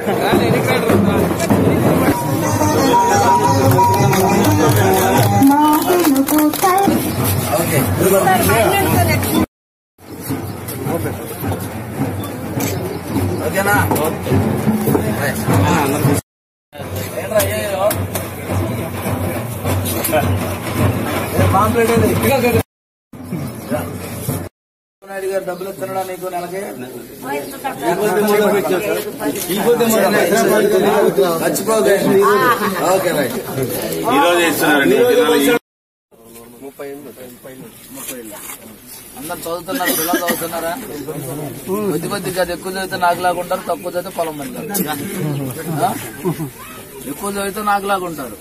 ఓకేనా? నాయుడు గారు డబ్బులు ఇస్తున్నాడా నీకు నెలకి? మర్చిపోకండి. Okay right. అందరు చదువుతున్నారు, పిల్లలు చదువుతున్నారా? కొద్ది కాదు, ఎక్కువ చదివితే నాకు లాగుంటారు, తక్కువ చదివితే పొలం పడతారు. ఎక్కువ చదివితే నాకు లాగుంటారు.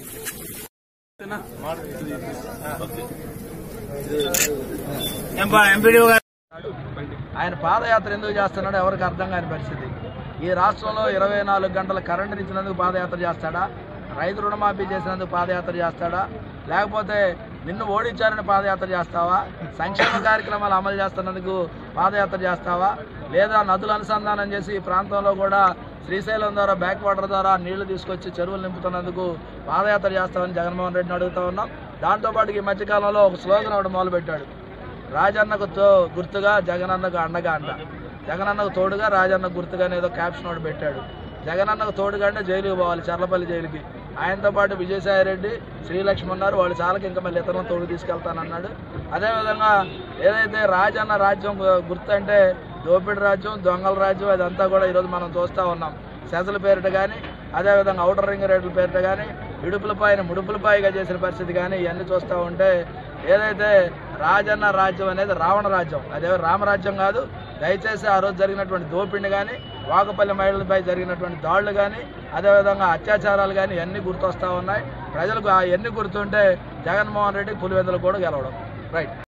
ఆయన పాదయాత్ర ఎందుకు చేస్తున్నాడో ఎవరికి అర్థం కాని పరిస్థితి. ఈ రాష్ట్రంలో 24 గంటల కరెంటు ఇచ్చినందుకు పాదయాత్ర చేస్తాడా? రైతు రుణమాఫీ చేసినందుకు పాదయాత్ర చేస్తాడా? లేకపోతే నిన్ను ఓడించారని పాదయాత్ర చేస్తావా? సంక్షేమ కార్యక్రమాలు అమలు చేస్తున్నందుకు పాదయాత్ర చేస్తావా? లేదా నదులు అనుసంధానం చేసి ఈ ప్రాంతంలో కూడా శ్రీశైలం ద్వారా బ్యాక్ వాటర్ ద్వారా నీళ్లు తీసుకొచ్చి చెరువులు నింపుతున్నందుకు పాదయాత్ర చేస్తామని జగన్మోహన్ రెడ్డిని అడుగుతా ఉన్నాం. దాంతోపాటు ఈ మధ్యకాలంలో ఒక స్లోగన్ ఒకటి మొదలుపెట్టాడు. రాజన్నకు గుర్తుగా జగనన్నకు అండగా అంట, జగనన్నకు తోడుగా రాజన్నకు గుర్తుగా ఏదో క్యాప్షన్ ఒకటి పెట్టాడు. జగనన్నకు తోడుగా అంటే జైలుకి పోవాలి, చర్లపల్లి జైలుకి. ఆయనతో పాటు విజయసాయి రెడ్డి, శ్రీలక్ష్మి ఉన్నారు. వాళ్ళు చాలకి ఇంకా మళ్ళీ ఇతరులను తోడు తీసుకెళ్తానన్నాడు. అదేవిధంగా ఏదైతే రాజన్న రాజ్యం గుర్తు అంటే దోపిడి రాజ్యం, దొంగల రాజ్యం, అదంతా కూడా ఈరోజు మనం చూస్తూ ఉన్నాం. సెజల పేరిట కానీ, అదేవిధంగా ఔటర్ రింగ్ రేట్ల పేరిట కానీ, ఇడుపులపాయని ముడుపులపాయిగా చేసిన పరిస్థితి కానీ ఇవన్నీ చూస్తూ ఉంటే ఏదైతే రాజన్న రాజ్యం అనేది రావణ రాజ్యం, అదే రామరాజ్యం కాదు. దయచేసి ఆ రోజు జరిగినటువంటి దోపిడిని కానీ, వాకపల్లి మహిళలపై జరిగినటువంటి దాడులు కానీ, అదేవిధంగా అత్యాచారాలు కానీ ఇవన్నీ గుర్తొస్తూ ఉన్నాయి. ప్రజలకు అవన్నీ గుర్తుంటే జగన్మోహన్ రెడ్డి పులివెందులు కూడా గెలవడం రైట్.